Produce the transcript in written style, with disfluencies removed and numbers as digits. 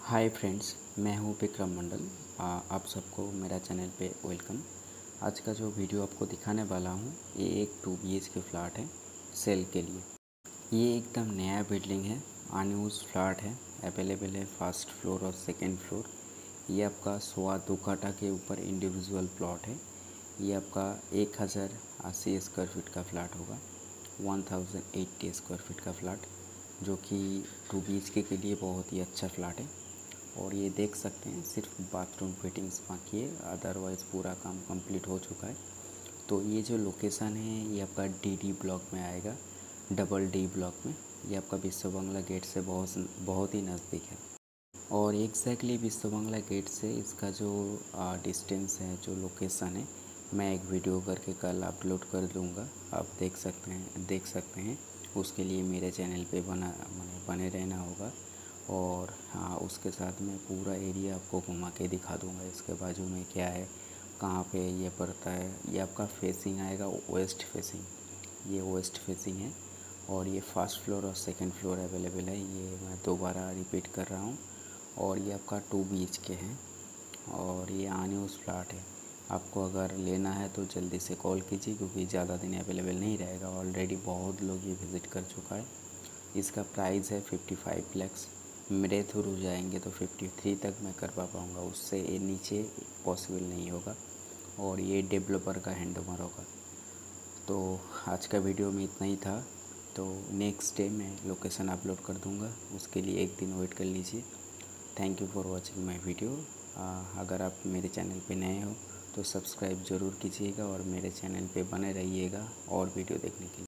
Hi friends, मैं हूं विक्रम मंडल। आप सबको मेरा चैनल पे वेलकम। आज का जो वीडियो आपको दिखाने वाला हूं ये एक 2 BHK फ्लैट है सेल के लिए। ये एकदम नया बिल्डिंग है, अनयूज फ्लैट है, अवेलेबल है फर्स्ट फ्लोर और सेकंड फ्लोर। ये आपका 2.25 काठा के ऊपर इंडिविजुअल प्लॉट है। ये आपका 1080 स्क्वायर फीट का फ्लैट होगा, 1080 स्क्वायर फीट का फ्लैट, जो कि 2 BHK के लिए बहुत ही अच्छा फ्लैट है। और ये देख सकते हैं सिर्फ बाथरूम फिटिंग्स बाकी है, अदरवाइज़ पूरा काम कंप्लीट हो चुका है। तो ये जो लोकेशन है ये आपका DD ब्लॉक में आएगा, डबल डी ब्लॉक में। ये आपका विश्व बंगला गेट से बहुत ही नज़दीक है। और एग्जैक्टली विश्व बंगला गेट से इसका जो डिस्टेंस है, जो लोकेशन है, मैं एक वीडियो करके कल अपलोड कर दूँगा। आप देख सकते हैं। उसके लिए मेरे चैनल पे बने रहना होगा। और हाँ, उसके साथ मैं पूरा एरिया आपको घुमा के दिखा दूँगा। इसके बाजू में क्या है, कहाँ पे ये पड़ता है। ये आपका फेसिंग आएगा वेस्ट फेसिंग, ये वेस्ट फेसिंग है। और ये फर्स्ट फ्लोर और सेकंड फ्लोर अवेलेबल है, ये मैं दोबारा रिपीट कर रहा हूँ। और ये आपका 2 BHK है और ये अनयूज फ्लैट है। आपको अगर लेना है तो जल्दी से कॉल कीजिए, क्योंकि ज़्यादा दिन अवेलेबल नहीं रहेगा। ऑलरेडी बहुत लोग ये विज़िट कर चुका है। इसका प्राइस है 55 लैक्स। मेरे थ्रू जाएंगे तो 53 तक मैं करवा पाऊँगा, उससे ये नीचे पॉसिबल नहीं होगा। और ये डेवलपर का हैंडओवर होगा। तो आज का वीडियो में इतना ही था। तो नेक्स्ट डे मैं लोकेशन अपलोड कर दूँगा, उसके लिए एक दिन वेट कर लीजिए। Thank you for watching my video. अगर आप मेरे चैनल पे नए हो तो सब्सक्राइब ज़रूर कीजिएगा और मेरे चैनल पे बने रहिएगा और वीडियो देखने के लिए।